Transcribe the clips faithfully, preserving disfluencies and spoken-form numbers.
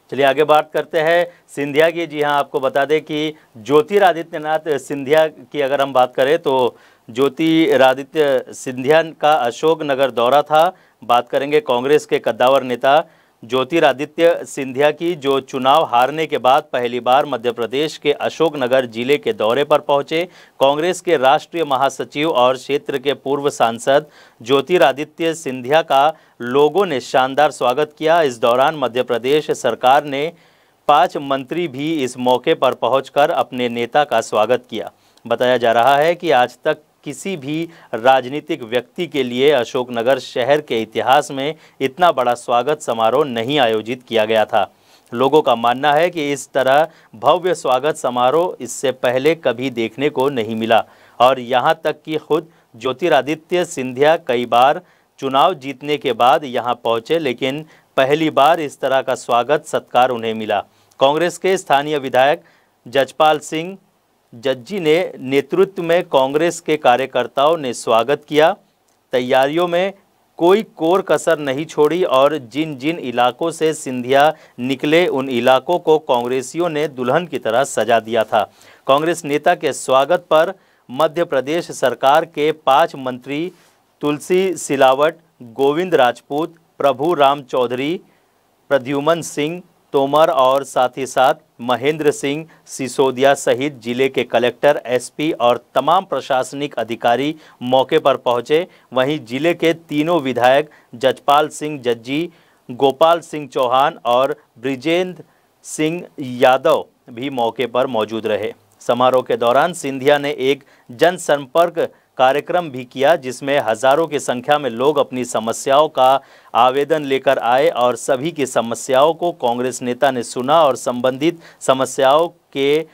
चलिए आगे बात करते हैं सिंधिया की। जी हाँ, आपको बता दें कि ज्योतिरादित्यनाथ सिंधिया की अगर हम बात करें तो ज्योतिरादित्य सिंधिया का अशोकनगर दौरा था। बात करेंगे कांग्रेस के कद्दावर नेता ज्योतिरादित्य सिंधिया की, जो चुनाव हारने के बाद पहली बार मध्य प्रदेश के अशोकनगर जिले के दौरे पर पहुंचे। कांग्रेस के राष्ट्रीय महासचिव और क्षेत्र के पूर्व सांसद ज्योतिरादित्य सिंधिया का लोगों ने शानदार स्वागत किया। इस दौरान मध्य प्रदेश सरकार ने पांच मंत्री भी इस मौके पर पहुंचकर अपने नेता का स्वागत किया। बताया जा रहा है कि आज तक किसी भी राजनीतिक व्यक्ति के लिए अशोकनगर शहर के इतिहास में इतना बड़ा स्वागत समारोह नहीं आयोजित किया गया था। लोगों का मानना है कि इस तरह भव्य स्वागत समारोह इससे पहले कभी देखने को नहीं मिला और यहां तक कि खुद ज्योतिरादित्य सिंधिया कई बार चुनाव जीतने के बाद यहां पहुंचे, लेकिन पहली बार इस तरह का स्वागत सत्कार उन्हें मिला। कांग्रेस के स्थानीय विधायक जजपाल सिंह जज्जी ने नेतृत्व में कांग्रेस के कार्यकर्ताओं ने स्वागत किया। तैयारियों में कोई कोर कसर नहीं छोड़ी और जिन जिन इलाकों से सिंधिया निकले उन इलाकों को कांग्रेसियों ने दुल्हन की तरह सजा दिया था। कांग्रेस नेता के स्वागत पर मध्य प्रदेश सरकार के पांच मंत्री तुलसी सिलावट, गोविंद राजपूत, प्रभु राम चौधरी, प्रद्युमन सिंह तोमर और साथ ही साथ महेंद्र सिंह सिसोदिया सहित जिले के कलेक्टर, एसपी और तमाम प्रशासनिक अधिकारी मौके पर पहुंचे। वहीं जिले के तीनों विधायक जजपाल सिंह जज्जी, गोपाल सिंह चौहान और ब्रिजेंद्र सिंह यादव भी मौके पर मौजूद रहे। समारोह के दौरान सिंधिया ने एक जनसंपर्क कार्यक्रम भी किया, जिसमें हजारों की संख्या में लोग अपनी समस्याओं का आवेदन लेकर आए और सभी की समस्याओं को कांग्रेस नेता ने सुना और संबंधित समस्याओं के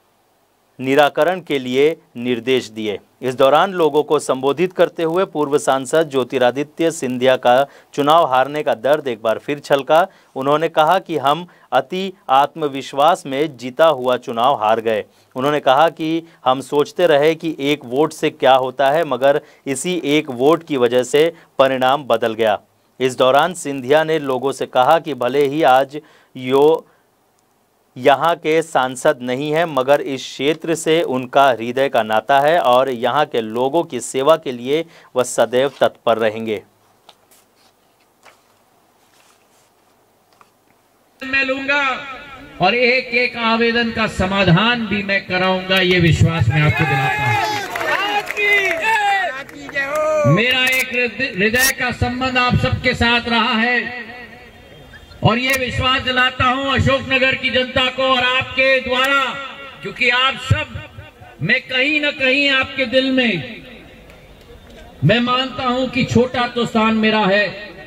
निराकरण के लिए निर्देश दिए। इस दौरान लोगों को संबोधित करते हुए पूर्व सांसद ज्योतिरादित्य सिंधिया का चुनाव हारने का दर्द एक बार फिर छलका। उन्होंने कहा कि हम अति आत्मविश्वास में जीता हुआ चुनाव हार गए। उन्होंने कहा कि हम सोचते रहे कि एक वोट से क्या होता है, मगर इसी एक वोट की वजह से परिणाम बदल गया। इस दौरान सिंधिया ने लोगों से कहा कि भले ही आज यो यहाँ के सांसद नहीं है, मगर इस क्षेत्र से उनका हृदय का नाता है और यहाँ के लोगों की सेवा के लिए वह सदैव तत्पर रहेंगे। मैं लूंगा और एक एक आवेदन का समाधान भी मैं कराऊंगा, ये विश्वास मैं आपको दिलाता हूं। मेरा एक हृदय का संबंध आप सबके साथ रहा है और ये विश्वास दिलाता हूं अशोकनगर की जनता को और आपके द्वारा, क्योंकि आप सब मैं कहीं ना कहीं आपके दिल में मैं मानता हूं कि छोटा तो स्थान मेरा है,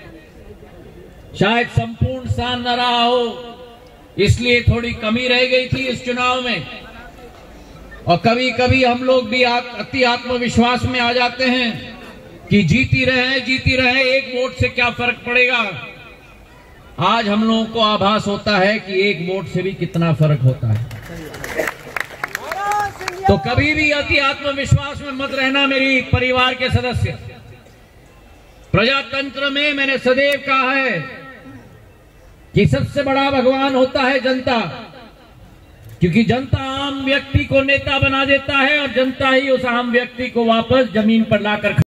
शायद संपूर्ण स्थान न रहा हो, इसलिए थोड़ी कमी रह गई थी इस चुनाव में। और कभी कभी हम लोग भी अति आत्मविश्वास में आ जाते हैं कि जीती रहे जीती रहे एक वोट से क्या फर्क पड़ेगा। आज हम लोगों को आभास होता है कि एक वोट से भी कितना फर्क होता है। तो कभी भी अति आत्मविश्वास में मत रहना मेरी परिवार के सदस्य। प्रजातंत्र में मैंने सदैव कहा है कि सबसे बड़ा भगवान होता है जनता, क्योंकि जनता आम व्यक्ति को नेता बना देता है और जनता ही उस आम व्यक्ति को वापस जमीन पर लाकर